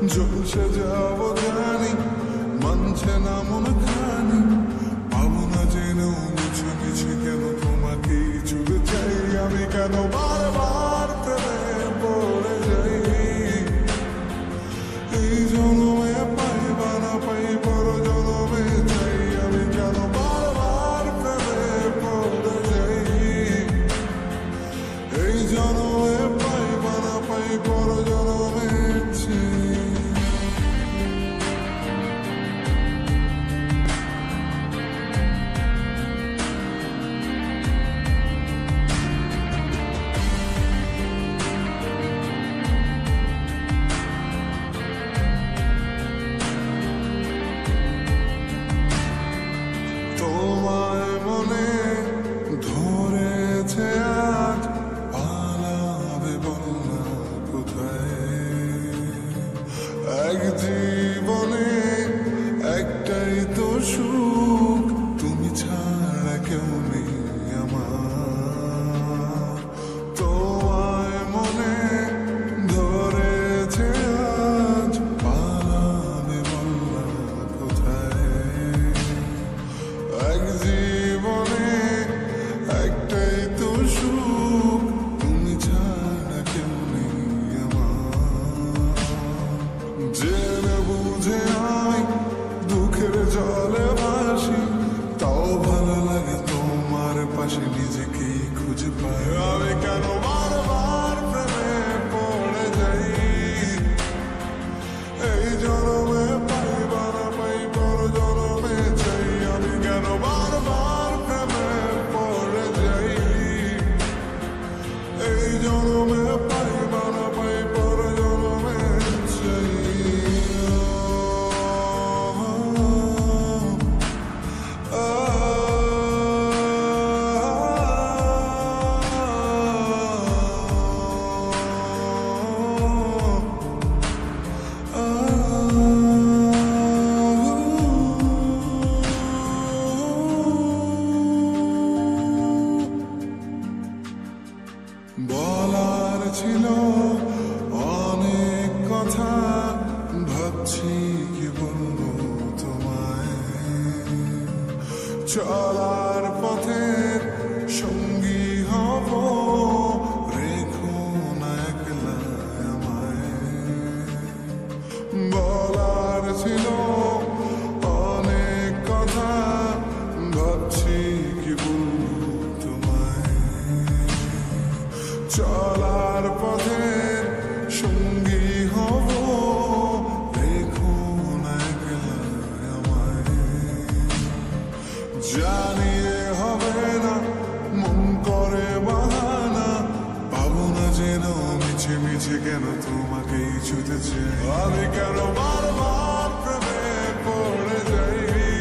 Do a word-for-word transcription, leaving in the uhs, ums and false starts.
ঝলসে যাব জানি, মানছে না মন খানি, পাবো না জেনেও মিছে মিছে কেন তোমাকেই জুড়ে চাই আমি, কেন বারবার প্রেমে পড়ে যাই। এই জন্মে পাই বা না পাই পর জন্মে চাই আমি, কেন বারবার প্রেমে পড়ে যাই। এই জন্মে পাই বা না পাই পর জন্মে চাই। তোমায় মনে ধরেছে আজ, পালাবে বলনা কোথায়। এক জীবনে একটাই তো সুখ, তুমি ছাড়া কেউ নেই আমার। তোমায় মনে ধরেছে আজ, পালাবে বলনা কোথায়। এক জীবনে একটাই তো সুখ, তুমি ছাড়া কেউ নেই আমার। জেনে বুঝে আমি দুঃখের জলে ভাসি, তাও ভালো লাগে তোমার পাশে নিজেকেই খুঁজে পাই আমি, কেন বারবার প্রেমে পড়ে যাই। এই জন্মে পাই বা না পাই পর জন্মে চাই আমি, কেন বারবার প্রেমে পড়ে যাই। এই জন্মে পাই বা না পাই পর জন্মে চাই। বলার ছিল অনেক কথা, ভাবছি কি বলবো তোমায়। চলার পথে সঙ্গী হব, রেখো না একলা আমায়। বলার ছিল অনেক কথা, ভাবছি কি বলবো তোমায়। চলার পথে সঙ্গী হব, রেখো না একলা আমায়। জানিয়ে হবে না মন করে বাহানা, পাবো না যেন মিছে মিছে কেন তোমাকেই ছুঁতে চাই আমি, কেন বারবার প্রেমে পড়ে যাই।